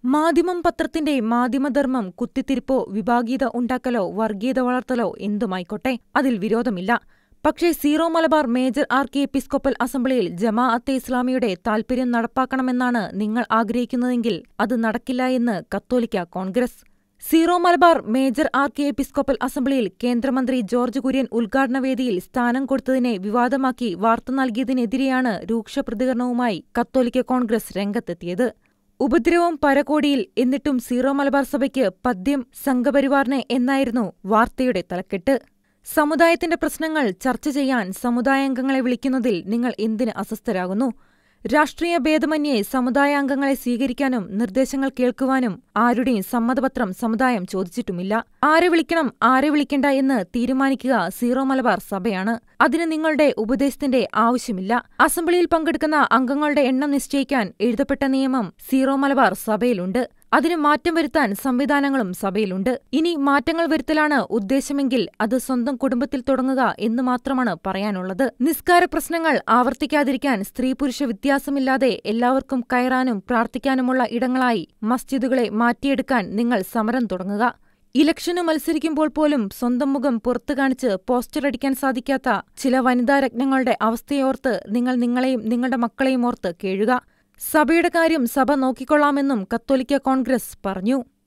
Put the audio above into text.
മാധ്യമം പത്രത്തിന്റെ മാധ്യമധർമ്മം കുത്തിത്തിരിപ്പോ വിഭാഗീയത ഉണ്ടാക്കലോ വർഗീയത വളർത്തലോ എന്തുമായിക്കോട്ടെ, അതിൽ വിരോധമില്ല. പക്ഷേ Syro Malabar major archiepiscopal അസംബ്ലിയിൽ ജമാഅത്തെ ഇസ്ലാമിയുടെ താൽപര്യം നടപ്പാക്കണമെന്നാണ് നിങ്ങൾ ആഗ്രഹിക്കുന്നതെങ്കിൽ അത് നടക്കില്ല എന്ന് കത്തോലിക്ക Congress. Syro Malabar major archiepiscopal അസംബ്ലിയിൽ കേന്ദ്രമന്ത്രി ജോർജ് കുര്യൻ ഉദ്ഘാടനവേദിയിൽ സ്ഥാനം കൊടുത്തതിനെ വിവാദമാക്കി വാർത്ത നൽകിയതിനെതിരെയാണ് രൂക്ഷ പ്രതികരണവുമായി കത്തോലിക്ക കോൺഗ്രസ് രംഗത്തെത്തിയത്. ഉപദ്രവം പരകോടിയിൽ, എന്നിട്ടും സീറോ മലബാർ സഭയ്ക്ക് പഥ്യം സംഘപരിവാറിന് എന്നായിരുന്നു വാർത്തയുടെ തലക്കെട്ട്. സമുദായത്തിന്റെ പ്രശ്നങ്ങൾ ചർച്ച ചെയ്യാൻ സമുദായാംഗങ്ങളെ വിളിക്കുന്നതിൽ നിങ്ങൾ എന്തിന് അസ്വസ്ഥരാകുന്നു? രാഷ്ട്രീയ ഭേദമന്യേ സമുദായാംഗങ്ങളെ സ്വീകരിക്കാനും നിർദ്ദേശങ്ങൾ കേൾക്കുവാനും ആരുടെയും സമ്മതപത്രം സമുദായം ചോദിച്ചിട്ടുമില്ല. ആരെ വിളിക്കണം, ആരെ വിളിക്കണ്ട എന്ന് തീരുമാനിക്കുക സീറോ മലബാർ സഭയാണ്. അതിന് നിങ്ങളുടെ ഉപദേശത്തിന്റെ ആവശ്യമില്ല. അസംബ്ലിയിൽ പങ്കെടുക്കുന്ന അംഗങ്ങളുടെ എണ്ണം നിശ്ചയിക്കാൻ എഴുതപ്പെട്ട നിയമം സീറോ മലബാർ സഭയിലുണ്ട്. അതിന് മാറ്റം വരുത്താൻ സംവിധാനങ്ങളും സഭയിലുണ്ട്. ഇനി മാറ്റങ്ങൾ വരുത്തലാണ് ഉദ്ദേശമെങ്കിൽ അത് സ്വന്തം കുടുംബത്തിൽ തുടങ്ങുക എന്ന് മാത്രമാണ് പറയാനുള്ളത്. നിസ്കാര പ്രശ്നങ്ങൾ ആവർത്തിക്കാതിരിക്കാൻ സ്ത്രീ പുരുഷ വ്യത്യാസമില്ലാതെ എല്ലാവർക്കും കയറാനും പ്രാർത്ഥിക്കാനുമുള്ള ഇടങ്ങളായി മസ്ജിദുകളെ മാറ്റിയെടുക്കാൻ നിങ്ങൾ സമരം തുടങ്ങുക. ഇലക്ഷന് മത്സരിക്കുമ്പോൾ പോലും സ്വന്തം മുഖം പുറത്തു കാണിച്ച് പോസ്റ്റർ അടിക്കാൻ സാധിക്കാത്ത ചില വനിതാരത്നങ്ങളുടെ അവസ്ഥയോർത്ത് നിങ്ങൾ നിങ്ങളെയും നിങ്ങളുടെ മക്കളെയും ഓർത്ത് കേഴുക. സഭയുടെ കാര്യം സഭ നോക്കിക്കൊള്ളാമെന്നും കത്തോലിക്ക കോൺഗ്രസ് പറഞ്ഞു.